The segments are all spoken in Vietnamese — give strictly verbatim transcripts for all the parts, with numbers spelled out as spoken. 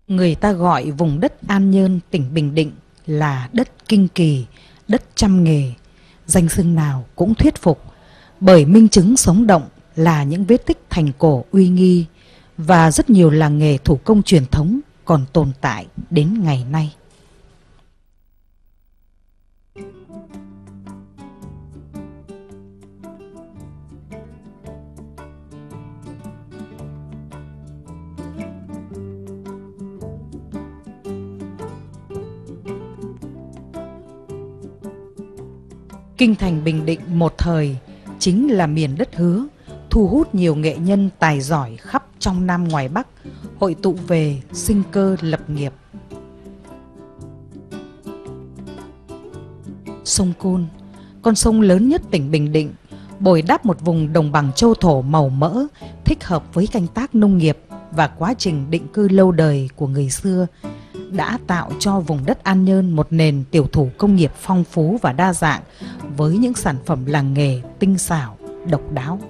Người ta gọi vùng đất An Nhơn, tỉnh Bình Định là đất kinh kỳ, đất trăm nghề. Danh xưng nào cũng thuyết phục, bởi minh chứng sống động là những vết tích thành cổ uy nghi và rất nhiều làng nghề thủ công truyền thống còn tồn tại đến ngày nay. Kinh thành Bình Định một thời chính là miền đất hứa, thu hút nhiều nghệ nhân tài giỏi khắp trong Nam ngoài Bắc, hội tụ về sinh cơ lập nghiệp. Sông Côn, con sông lớn nhất tỉnh Bình Định, bồi đắp một vùng đồng bằng châu thổ màu mỡ, thích hợp với canh tác nông nghiệp và quá trình định cư lâu đời của người xưa, đã tạo cho vùng đất An Nhơn một nền tiểu thủ công nghiệp phong phú và đa dạng với những sản phẩm làng nghề tinh xảo, độc đáo.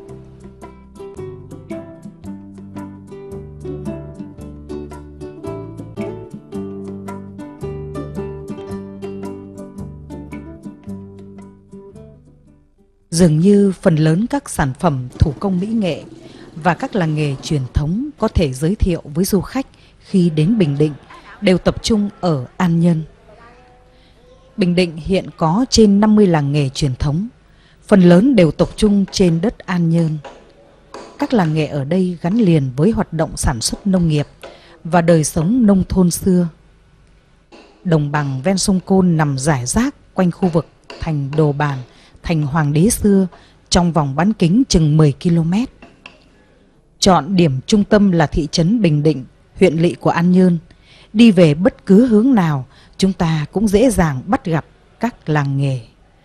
Dường như phần lớn các sản phẩm thủ công mỹ nghệ và các làng nghề truyền thống có thể giới thiệu với du khách khi đến Bình Định đều tập trung ở An Nhơn. Bình Định hiện có trên năm mươi làng nghề truyền thống, phần lớn đều tập trung trên đất An Nhơn. Các làng nghề ở đây gắn liền với hoạt động sản xuất nông nghiệp và đời sống nông thôn xưa. Đồng bằng ven sông Côn nằm rải rác quanh khu vực thành Đồ Bàn, thành Hoàng đế xưa trong vòng bán kính chừng mười ki lô mét. Chọn điểm trung tâm là thị trấn Bình Định, huyện lỵ của An Nhơn. Đi về bất cứ hướng nào, chúng ta cũng dễ dàng bắt gặp các làng nghề.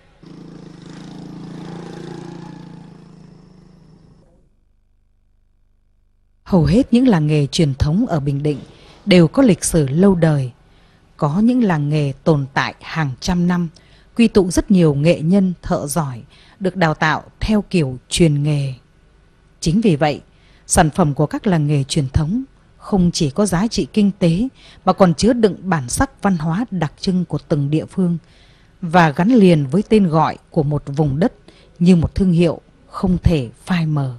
Hầu hết những làng nghề truyền thống ở Bình Định đều có lịch sử lâu đời. Có những làng nghề tồn tại hàng trăm năm, quy tụ rất nhiều nghệ nhân thợ giỏi, được đào tạo theo kiểu truyền nghề. Chính vì vậy, sản phẩm của các làng nghề truyền thống không chỉ có giá trị kinh tế mà còn chứa đựng bản sắc văn hóa đặc trưng của từng địa phương và gắn liền với tên gọi của một vùng đất như một thương hiệu không thể phai mờ.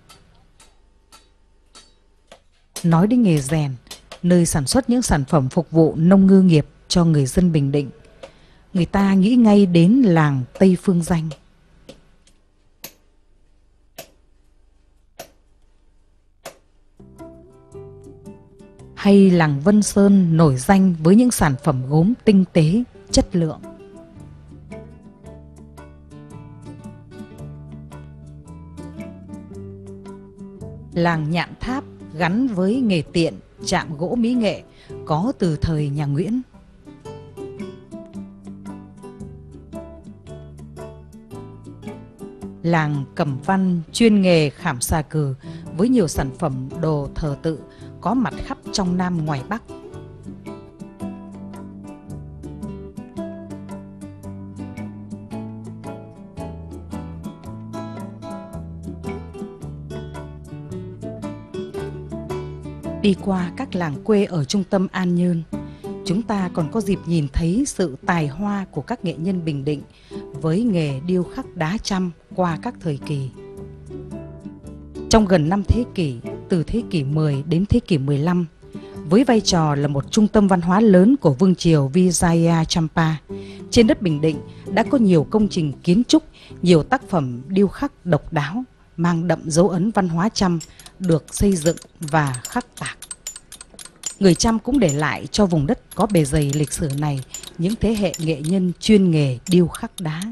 Nói đến nghề rèn, nơi sản xuất những sản phẩm phục vụ nông ngư nghiệp cho người dân Bình Định, người ta nghĩ ngay đến làng Tây Phương Danh. Hay làng Vân Sơn nổi danh với những sản phẩm gốm tinh tế, chất lượng. Làng Nhạn Tháp gắn với nghề tiện, chạm gỗ mỹ nghệ có từ thời nhà Nguyễn. Làng Cẩm Văn chuyên nghề khảm xà cừ với nhiều sản phẩm đồ thờ tự có mặt khắp trong Nam ngoài Bắc. Đi qua các làng quê ở trung tâm An Nhơn, chúng ta còn có dịp nhìn thấy sự tài hoa của các nghệ nhân Bình Định với nghề điêu khắc đá trăm qua các thời kỳ. Trong gần năm thế kỷ, từ thế kỷ mười đến thế kỷ mười lăm, với vai trò là một trung tâm văn hóa lớn của vương triều Vijaya Champa, trên đất Bình Định đã có nhiều công trình kiến trúc, nhiều tác phẩm điêu khắc độc đáo, mang đậm dấu ấn văn hóa Chăm được xây dựng và khắc tạc. Người Chăm cũng để lại cho vùng đất có bề dày lịch sử này những thế hệ nghệ nhân chuyên nghề điêu khắc đá.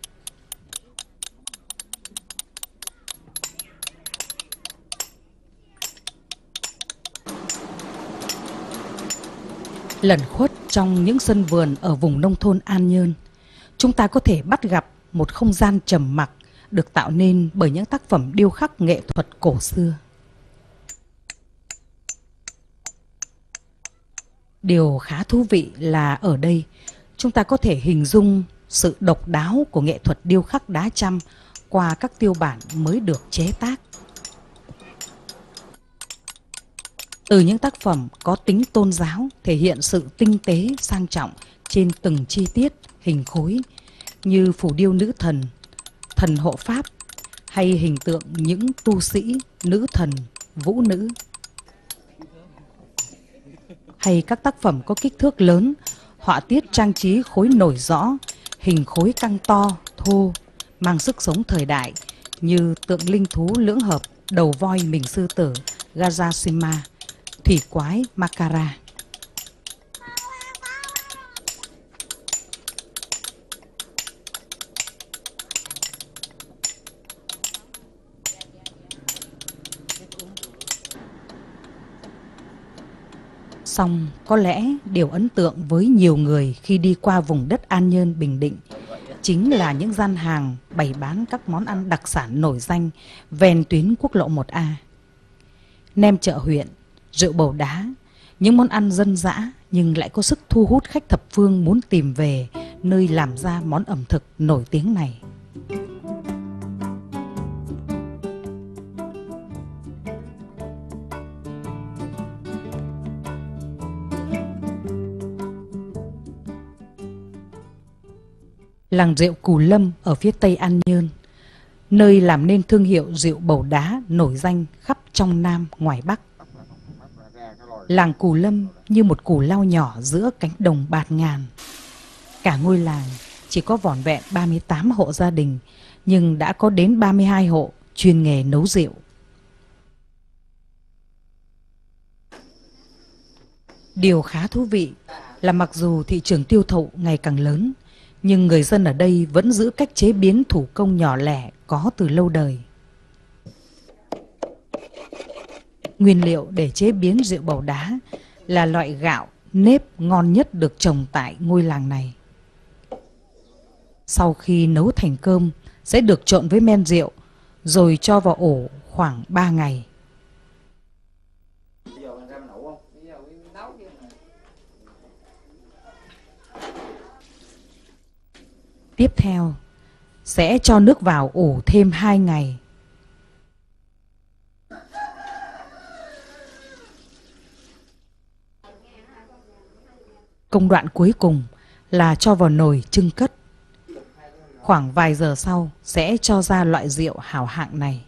Lẩn khuất trong những sân vườn ở vùng nông thôn An Nhơn, chúng ta có thể bắt gặp một không gian trầm mặc được tạo nên bởi những tác phẩm điêu khắc nghệ thuật cổ xưa. Điều khá thú vị là ở đây chúng ta có thể hình dung sự độc đáo của nghệ thuật điêu khắc đá trăm qua các tiêu bản mới được chế tác. Từ những tác phẩm có tính tôn giáo thể hiện sự tinh tế, sang trọng trên từng chi tiết, hình khối như phù điêu nữ thần, thần hộ pháp hay hình tượng những tu sĩ, nữ thần, vũ nữ. Hay các tác phẩm có kích thước lớn, họa tiết trang trí khối nổi rõ, hình khối căng to, thô, mang sức sống thời đại như tượng linh thú lưỡng hợp, đầu voi mình sư tử, Gajasima, thủy quái Makara. Song có lẽ điều ấn tượng với nhiều người khi đi qua vùng đất An Nhơn, Bình Định chính là những gian hàng bày bán các món ăn đặc sản nổi danh ven tuyến quốc lộ một A. Nem chợ huyện, rượu bầu đá, những món ăn dân dã nhưng lại có sức thu hút khách thập phương muốn tìm về nơi làm ra món ẩm thực nổi tiếng này. Làng rượu Cù Lâm ở phía tây An Nhơn, nơi làm nên thương hiệu rượu bầu đá nổi danh khắp trong Nam ngoài Bắc. Làng Cù Lâm như một cù lao nhỏ giữa cánh đồng bạt ngàn. Cả ngôi làng chỉ có vỏn vẹn ba mươi tám hộ gia đình, nhưng đã có đến ba mươi hai hộ chuyên nghề nấu rượu. Điều khá thú vị là mặc dù thị trường tiêu thụ ngày càng lớn, nhưng người dân ở đây vẫn giữ cách chế biến thủ công nhỏ lẻ có từ lâu đời. Nguyên liệu để chế biến rượu bầu đá là loại gạo nếp ngon nhất được trồng tại ngôi làng này. Sau khi nấu thành cơm sẽ được trộn với men rượu rồi cho vào ổ khoảng ba ngày. Tiếp theo sẽ cho nước vào ủ thêm hai ngày. Công đoạn cuối cùng là cho vào nồi chưng cất. Khoảng vài giờ sau sẽ cho ra loại rượu hảo hạng này.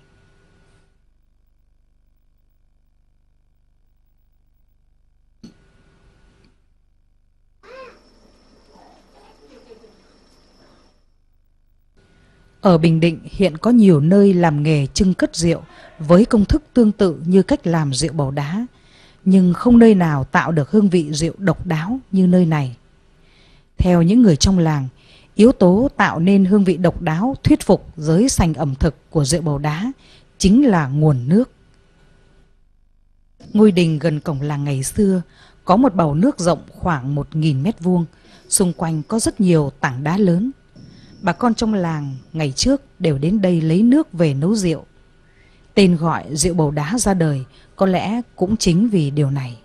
Ở Bình Định hiện có nhiều nơi làm nghề chưng cất rượu với công thức tương tự như cách làm rượu bầu đá, nhưng không nơi nào tạo được hương vị rượu độc đáo như nơi này. Theo những người trong làng, yếu tố tạo nên hương vị độc đáo thuyết phục giới sành ẩm thực của rượu bầu đá chính là nguồn nước. Ngôi đình gần cổng làng ngày xưa có một bầu nước rộng khoảng một nghìn mét vuông, xung quanh có rất nhiều tảng đá lớn. Bà con trong làng ngày trước đều đến đây lấy nước về nấu rượu. Tên gọi rượu bầu đá ra đời có lẽ cũng chính vì điều này.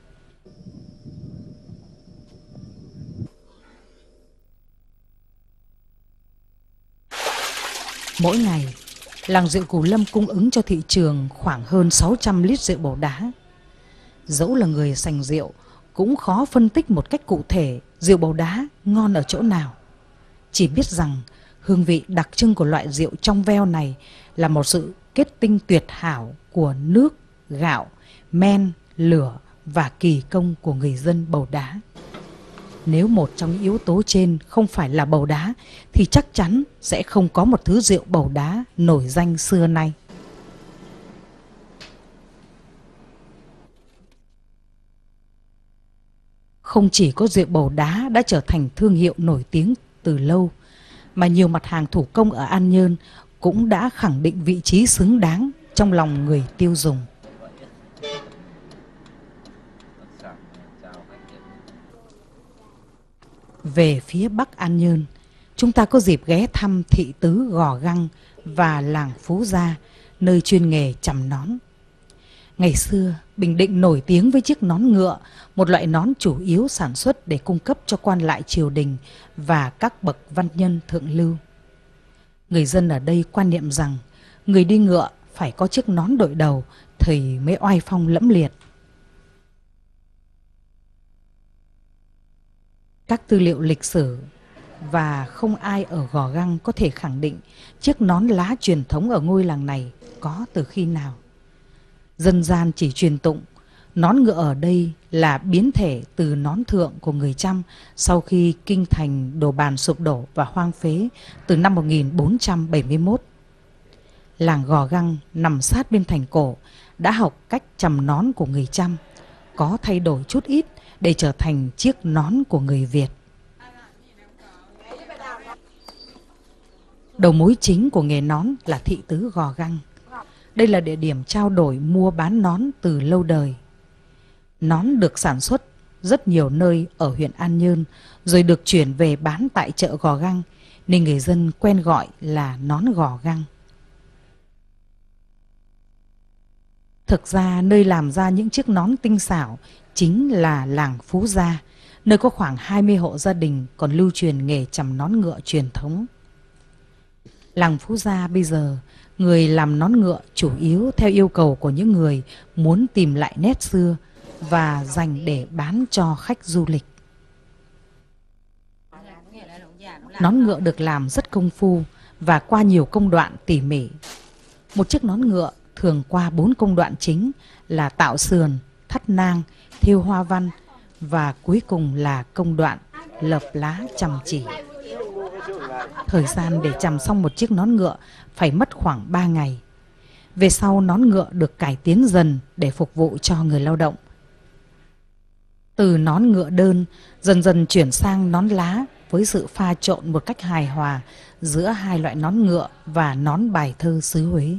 Mỗi ngày, làng rượu Cù Lâm cung ứng cho thị trường khoảng hơn sáu trăm lít rượu bầu đá. Dẫu là người sành rượu, cũng khó phân tích một cách cụ thể rượu bầu đá ngon ở chỗ nào. Chỉ biết rằng hương vị đặc trưng của loại rượu trong veo này là một sự kết tinh tuyệt hảo của nước, gạo, men, lửa và kỳ công của người dân bầu đá. Nếu một trong những yếu tố trên không phải là bầu đá thì chắc chắn sẽ không có một thứ rượu bầu đá nổi danh xưa nay. Không chỉ có rượu bầu đá đã trở thành thương hiệu nổi tiếng từ lâu, mà nhiều mặt hàng thủ công ở An Nhơn cũng đã khẳng định vị trí xứng đáng trong lòng người tiêu dùng. Về phía Bắc An Nhơn, chúng ta có dịp ghé thăm thị tứ Gò Găng và làng Phú Gia, nơi chuyên nghề chằm nón. Ngày xưa, Bình Định nổi tiếng với chiếc nón ngựa, một loại nón chủ yếu sản xuất để cung cấp cho quan lại triều đình và các bậc văn nhân thượng lưu. Người dân ở đây quan niệm rằng người đi ngựa phải có chiếc nón đội đầu thì mới oai phong lẫm liệt. các tư liệu lịch sử và không ai ở Gò Găng có thể khẳng định chiếc nón lá truyền thống ở ngôi làng này có từ khi nào. Dân gian chỉ truyền tụng nón ngựa ở đây là biến thể từ nón thượng của người Chăm sau khi kinh thành Đồ Bàn sụp đổ và hoang phế từ năm một nghìn bốn trăm bảy mươi mốt. Làng Gò Găng nằm sát bên thành cổ đã học cách chầm nón của người Chăm, có thay đổi chút ít để trở thành chiếc nón của người Việt. Đầu mối chính của nghề nón là thị tứ Gò Găng. Đây là địa điểm trao đổi mua bán nón từ lâu đời. Nón được sản xuất rất nhiều nơi ở huyện An Nhơn rồi được chuyển về bán tại chợ Gò Găng, nên người dân quen gọi là nón Gò Găng. Thực ra nơi làm ra những chiếc nón tinh xảo chính là làng Phú Gia, nơi có khoảng hai mươi hộ gia đình còn lưu truyền nghề chầm nón ngựa truyền thống. Làng Phú Gia bây giờ, người làm nón ngựa chủ yếu theo yêu cầu của những người muốn tìm lại nét xưa và dành để bán cho khách du lịch. Nón ngựa được làm rất công phu và qua nhiều công đoạn tỉ mỉ. Một chiếc nón ngựa thường qua bốn công đoạn chính là tạo sườn, thắt nang, thêu hoa văn và cuối cùng là công đoạn lợp lá chầm chỉ. Thời gian để chầm xong một chiếc nón ngựa phải mất khoảng ba ngày. Về sau nón ngựa được cải tiến dần để phục vụ cho người lao động. Từ nón ngựa đơn dần dần chuyển sang nón lá với sự pha trộn một cách hài hòa giữa hai loại nón ngựa và nón bài thơ xứ Huế.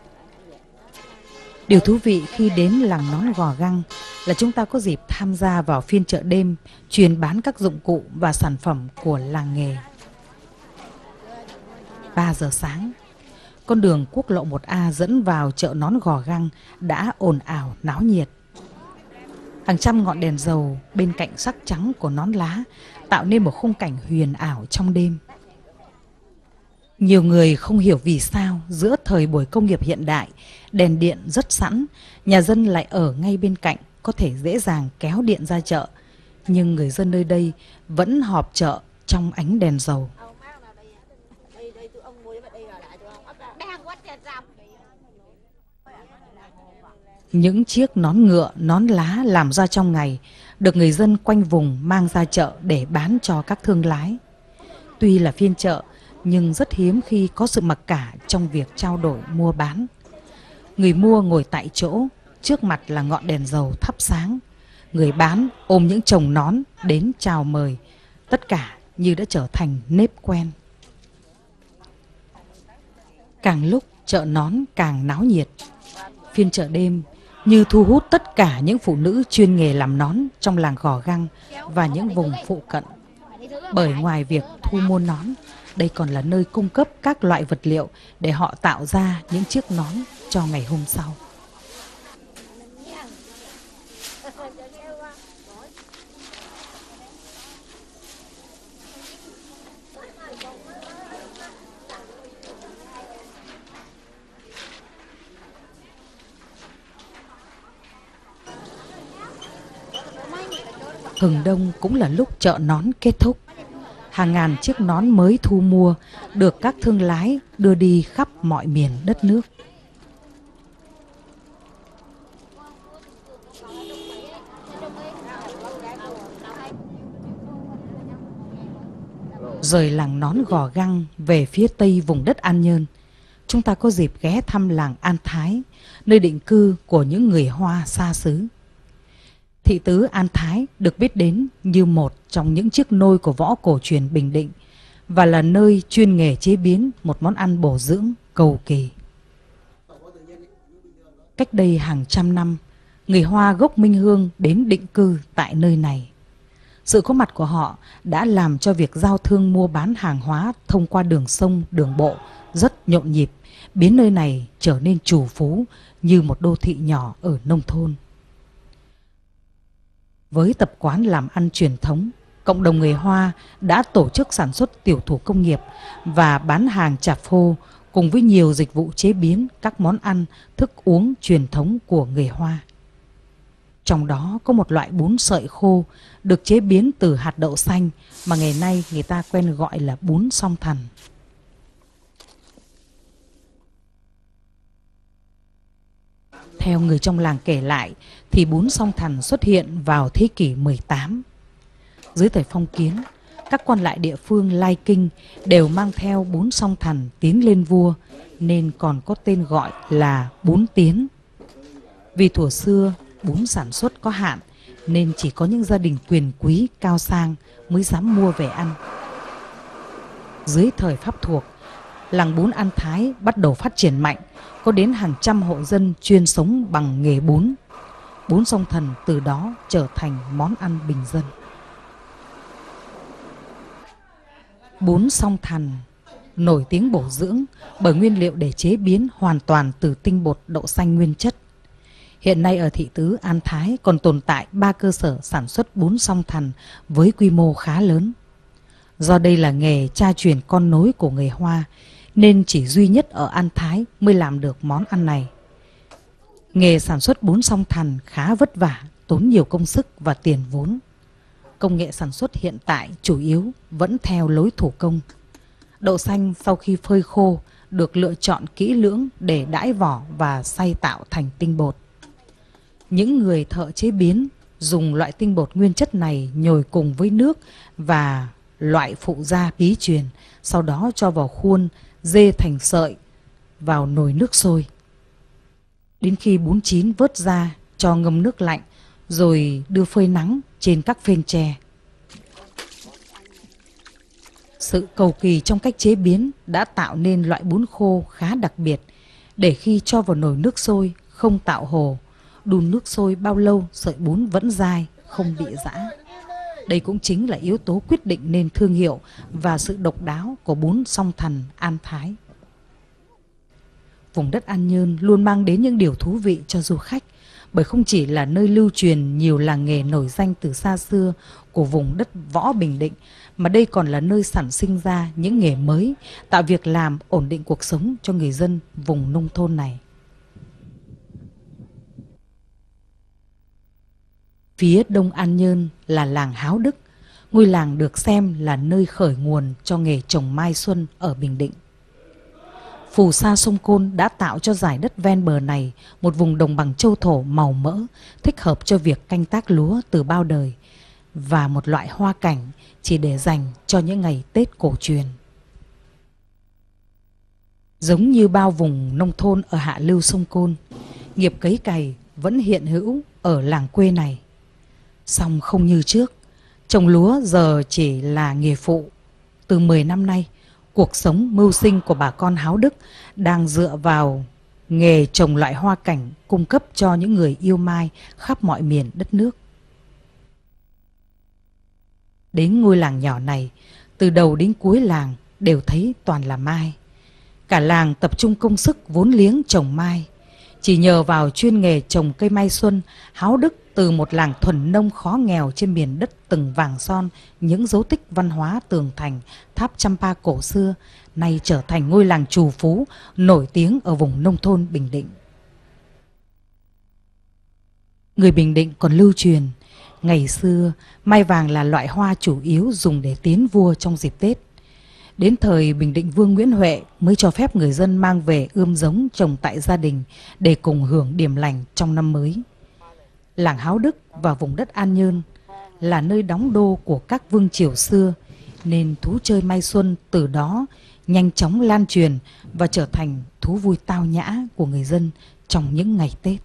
Điều thú vị khi đến làng nón Gò Găng là chúng ta có dịp tham gia vào phiên chợ đêm chuyên bán các dụng cụ và sản phẩm của làng nghề. ba giờ sáng, con đường quốc lộ một A dẫn vào chợ nón Gò Găng đã ồn ào náo nhiệt. Hàng trăm ngọn đèn dầu bên cạnh sắc trắng của nón lá tạo nên một khung cảnh huyền ảo trong đêm. Nhiều người không hiểu vì sao giữa thời buổi công nghiệp hiện đại, đèn điện rất sẵn, nhà dân lại ở ngay bên cạnh, có thể dễ dàng kéo điện ra chợ. Nhưng người dân nơi đây vẫn họp chợ trong ánh đèn dầu. Những chiếc nón ngựa, nón lá làm ra trong ngày được người dân quanh vùng mang ra chợ để bán cho các thương lái. Tuy là phiên chợ, nhưng rất hiếm khi có sự mặc cả trong việc trao đổi mua bán. Người mua ngồi tại chỗ, trước mặt là ngọn đèn dầu thắp sáng. Người bán ôm những chồng nón đến chào mời. Tất cả như đã trở thành nếp quen. Càng lúc chợ nón càng náo nhiệt. Phiên chợ đêm như thu hút tất cả những phụ nữ chuyên nghề làm nón trong làng Gò Găng và những vùng phụ cận. Bởi ngoài việc thu mua nón, đây còn là nơi cung cấp các loại vật liệu để họ tạo ra những chiếc nón cho ngày hôm sau. Hừng đông cũng là lúc chợ nón kết thúc. Hàng ngàn chiếc nón mới thu mua được các thương lái đưa đi khắp mọi miền đất nước. Rời làng nón Gò Găng về phía tây vùng đất An Nhơn, chúng ta có dịp ghé thăm làng An Thái, nơi định cư của những người Hoa xa xứ. Thị tứ An Thái được biết đến như một trong những chiếc nôi của võ cổ truyền Bình Định và là nơi chuyên nghề chế biến một món ăn bổ dưỡng cầu kỳ. Cách đây hàng trăm năm, người Hoa gốc Minh Hương đến định cư tại nơi này. Sự có mặt của họ đã làm cho việc giao thương mua bán hàng hóa thông qua đường sông, đường bộ rất nhộn nhịp, biến nơi này trở nên trù phú như một đô thị nhỏ ở nông thôn. Với tập quán làm ăn truyền thống, cộng đồng người Hoa đã tổ chức sản xuất tiểu thủ công nghiệp và bán hàng chạp phô cùng với nhiều dịch vụ chế biến các món ăn, thức uống truyền thống của người Hoa. Trong đó có một loại bún sợi khô được chế biến từ hạt đậu xanh mà ngày nay người ta quen gọi là bún song thần. Theo người trong làng kể lại thì bún song thần xuất hiện vào thế kỷ mười tám. Dưới thời phong kiến, các quan lại địa phương lai kinh đều mang theo bún song thần tiến lên vua nên còn có tên gọi là bún tiến. Vì thuở xưa bún sản xuất có hạn nên chỉ có những gia đình quyền quý cao sang mới dám mua về ăn. Dưới thời Pháp thuộc, làng bún An Thái bắt đầu phát triển mạnh, có đến hàng trăm hộ dân chuyên sống bằng nghề bún. Bún song thần từ đó trở thành món ăn bình dân. Bún song thần nổi tiếng bổ dưỡng bởi nguyên liệu để chế biến hoàn toàn từ tinh bột đậu xanh nguyên chất. Hiện nay ở thị tứ An Thái còn tồn tại ba cơ sở sản xuất bún song thần với quy mô khá lớn. Do đây là nghề cha truyền con nối của người Hoa nên chỉ duy nhất ở An Thái mới làm được món ăn này. Nghề sản xuất bún song thần khá vất vả, tốn nhiều công sức và tiền vốn. Công nghệ sản xuất hiện tại chủ yếu vẫn theo lối thủ công. Đậu xanh sau khi phơi khô được lựa chọn kỹ lưỡng để đãi vỏ và xay tạo thành tinh bột. Những người thợ chế biến dùng loại tinh bột nguyên chất này nhồi cùng với nước và loại phụ gia bí truyền, sau đó cho vào khuôn, dê thành sợi vào nồi nước sôi. Đến khi bún chín vớt ra, cho ngâm nước lạnh, rồi đưa phơi nắng trên các phên tre. Sự cầu kỳ trong cách chế biến đã tạo nên loại bún khô khá đặc biệt, để khi cho vào nồi nước sôi không tạo hồ, đun nước sôi bao lâu sợi bún vẫn dai, không bị giã. Đây cũng chính là yếu tố quyết định nên thương hiệu và sự độc đáo của bún song thần An Thái. Vùng đất An Nhơn luôn mang đến những điều thú vị cho du khách, bởi không chỉ là nơi lưu truyền nhiều làng nghề nổi danh từ xa xưa của vùng đất Võ Bình Định, mà đây còn là nơi sản sinh ra những nghề mới, tạo việc làm, ổn định cuộc sống cho người dân vùng nông thôn này. Phía đông An Nhơn là làng Háo Đức, ngôi làng được xem là nơi khởi nguồn cho nghề trồng mai xuân ở Bình Định. Phù sa sông Côn đã tạo cho dải đất ven bờ này một vùng đồng bằng châu thổ màu mỡ, thích hợp cho việc canh tác lúa từ bao đời, và một loại hoa cảnh chỉ để dành cho những ngày Tết cổ truyền. Giống như bao vùng nông thôn ở hạ lưu sông Côn, nghiệp cấy cày vẫn hiện hữu ở làng quê này. Song không như trước, trồng lúa giờ chỉ là nghề phụ. Từ mười năm nay, cuộc sống mưu sinh của bà con Háo Đức đang dựa vào nghề trồng loại hoa cảnh cung cấp cho những người yêu mai khắp mọi miền đất nước. Đến ngôi làng nhỏ này, từ đầu đến cuối làng đều thấy toàn là mai. Cả làng tập trung công sức vốn liếng trồng mai. Chỉ nhờ vào chuyên nghề trồng cây mai xuân, Háo Đức từ một làng thuần nông khó nghèo trên miền đất từng vàng son những dấu tích văn hóa tường thành, tháp Champa cổ xưa, nay trở thành ngôi làng trù phú nổi tiếng ở vùng nông thôn Bình Định. Người Bình Định còn lưu truyền, ngày xưa mai vàng là loại hoa chủ yếu dùng để tiến vua trong dịp Tết. Đến thời Bình Định Vương Nguyễn Huệ mới cho phép người dân mang về ươm giống trồng tại gia đình để cùng hưởng điểm lành trong năm mới. Làng Háo Đức và vùng đất An Nhơn là nơi đóng đô của các vương triều xưa, nên thú chơi mai xuân từ đó nhanh chóng lan truyền và trở thành thú vui tao nhã của người dân trong những ngày Tết.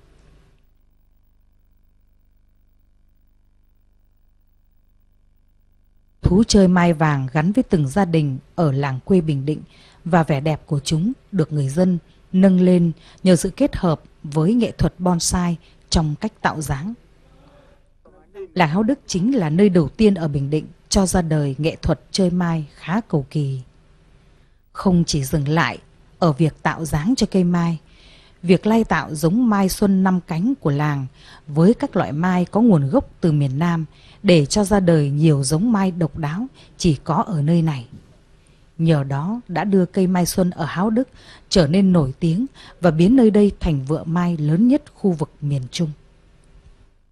Thú chơi mai vàng gắn với từng gia đình ở làng quê Bình Định, và vẻ đẹp của chúng được người dân nâng lên nhờ sự kết hợp với nghệ thuật bonsai trong cách tạo dáng. Làng Háo Đức chính là nơi đầu tiên ở Bình Định cho ra đời nghệ thuật chơi mai khá cầu kỳ. Không chỉ dừng lại ở việc tạo dáng cho cây mai, việc lai tạo giống mai xuân năm cánh của làng với các loại mai có nguồn gốc từ miền Nam để cho ra đời nhiều giống mai độc đáo chỉ có ở nơi này. Nhờ đó đã đưa cây mai xuân ở Háo Đức trở nên nổi tiếng và biến nơi đây thành vựa mai lớn nhất khu vực miền Trung.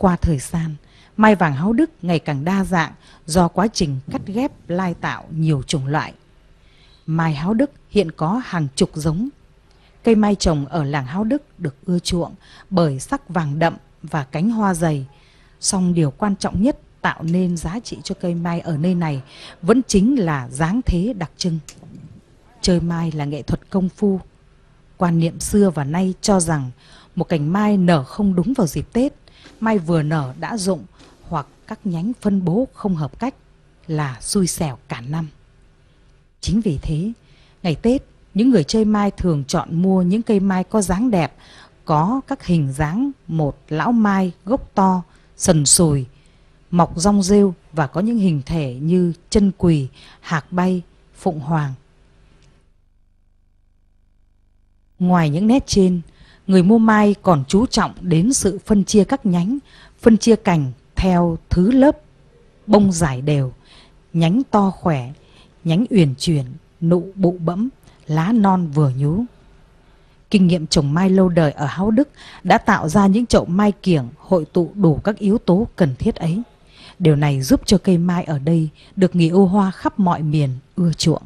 qua thời gian, mai vàng Háo Đức ngày càng đa dạng do quá trình cắt ghép lai tạo nhiều chủng loại. Mai Háo Đức hiện có hàng chục giống. Cây mai trồng ở làng Háo Đức được ưa chuộng bởi sắc vàng đậm và cánh hoa dày. Song điều quan trọng nhất tạo nên giá trị cho cây mai ở nơi này vẫn chính là dáng thế đặc trưng. Chơi mai là nghệ thuật công phu. Quan niệm xưa và nay cho rằng một cành mai nở không đúng vào dịp Tết, mai vừa nở đã rụng hoặc các nhánh phân bố không hợp cách là xui xẻo cả năm. Chính vì thế, ngày Tết, những người chơi mai thường chọn mua những cây mai có dáng đẹp, có các hình dáng một lão mai gốc to, sần sùi, mọc rong rêu và có những hình thể như chân quỳ, hạc bay, phụng hoàng. Ngoài những nét trên, người mua mai còn chú trọng đến sự phân chia các nhánh, phân chia cành theo thứ lớp bông rải đều, nhánh to khỏe, nhánh uyển chuyển, nụ bụ bẫm, lá non vừa nhú. Kinh nghiệm trồng mai lâu đời ở Háo Đức đã tạo ra những chậu mai kiểng hội tụ đủ các yếu tố cần thiết ấy. Điều này giúp cho cây mai ở đây được người yêu hoa khắp mọi miền ưa chuộng.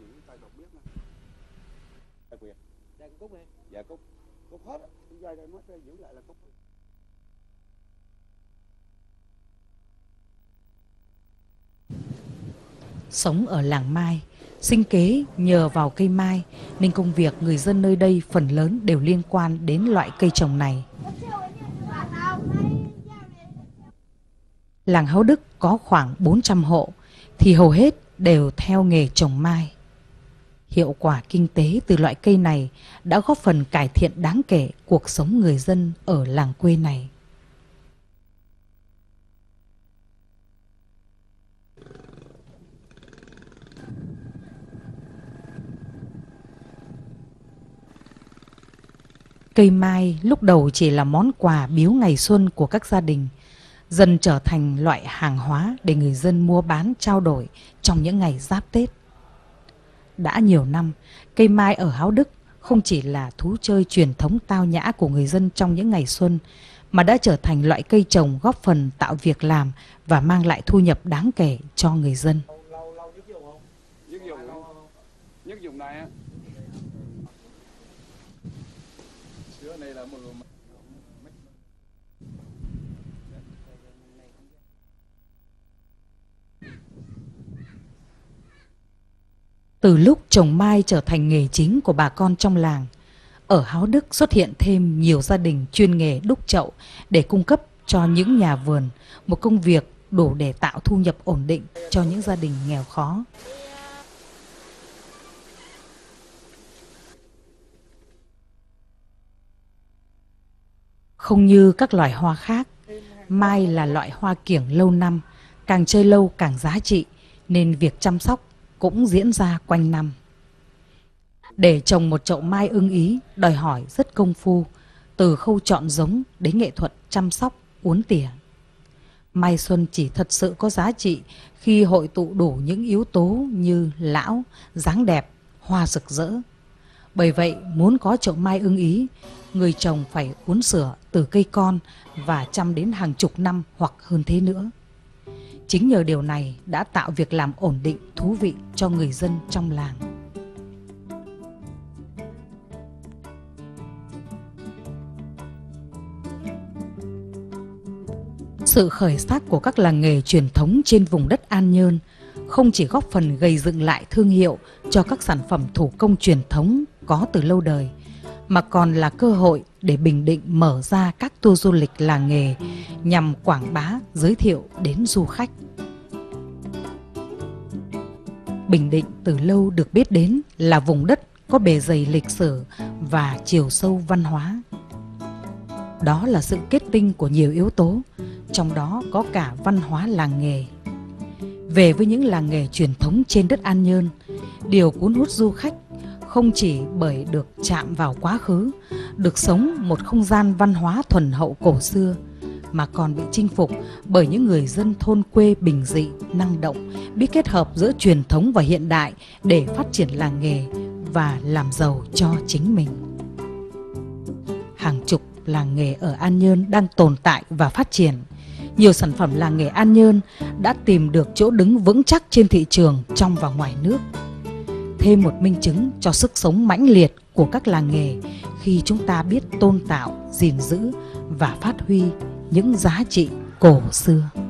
Sống ở làng Mai, sinh kế nhờ vào cây mai nên công việc người dân nơi đây phần lớn đều liên quan đến loại cây trồng này. Làng Háo Đức có khoảng bốn trăm hộ thì hầu hết đều theo nghề trồng mai. Hiệu quả kinh tế từ loại cây này đã góp phần cải thiện đáng kể cuộc sống người dân ở làng quê này. Cây mai lúc đầu chỉ là món quà biếu ngày xuân của các gia đình, dần trở thành loại hàng hóa để người dân mua bán trao đổi trong những ngày giáp Tết. Đã nhiều năm, cây mai ở Háo Đức không chỉ là thú chơi truyền thống tao nhã của người dân trong những ngày xuân, mà đã trở thành loại cây trồng góp phần tạo việc làm và mang lại thu nhập đáng kể cho người dân. Từ lúc trồng mai trở thành nghề chính của bà con trong làng, ở Háo Đức xuất hiện thêm nhiều gia đình chuyên nghề đúc chậu để cung cấp cho những nhà vườn một công việc đủ để tạo thu nhập ổn định cho những gia đình nghèo khó. Không như các loài hoa khác, mai là loại hoa kiểng lâu năm, càng chơi lâu càng giá trị, nên việc chăm sóc cũng diễn ra quanh năm. Để trồng một chậu mai ưng ý đòi hỏi rất công phu, từ khâu chọn giống đến nghệ thuật chăm sóc, uốn tỉa. Mai xuân chỉ thật sự có giá trị khi hội tụ đủ những yếu tố như lão, dáng đẹp, hoa rực rỡ. Bởi vậy, muốn có chậu mai ưng ý, người trồng phải uốn sửa từ cây con và chăm đến hàng chục năm hoặc hơn thế nữa. Chính nhờ điều này đã tạo việc làm ổn định, thú vị cho người dân trong làng. Sự khởi sắc của các làng nghề truyền thống trên vùng đất An Nhơn không chỉ góp phần gây dựng lại thương hiệu cho các sản phẩm thủ công truyền thống có từ lâu đời, mà còn là cơ hội để Bình Định mở ra các tour du lịch làng nghề nhằm quảng bá, giới thiệu đến du khách. Bình Định từ lâu được biết đến là vùng đất có bề dày lịch sử và chiều sâu văn hóa. Đó là sự kết tinh của nhiều yếu tố, trong đó có cả văn hóa làng nghề. Về với những làng nghề truyền thống trên đất An Nhơn, điều cuốn hút du khách không chỉ bởi được chạm vào quá khứ, được sống một không gian văn hóa thuần hậu cổ xưa, mà còn bị chinh phục bởi những người dân thôn quê bình dị, năng động, biết kết hợp giữa truyền thống và hiện đại để phát triển làng nghề và làm giàu cho chính mình. Hàng chục làng nghề ở An Nhơn đang tồn tại và phát triển. Nhiều sản phẩm làng nghề An Nhơn đã tìm được chỗ đứng vững chắc trên thị trường trong và ngoài nước. Thêm một minh chứng cho sức sống mãnh liệt của các làng nghề khi chúng ta biết tôn tạo, gìn giữ và phát huy những giá trị cổ xưa.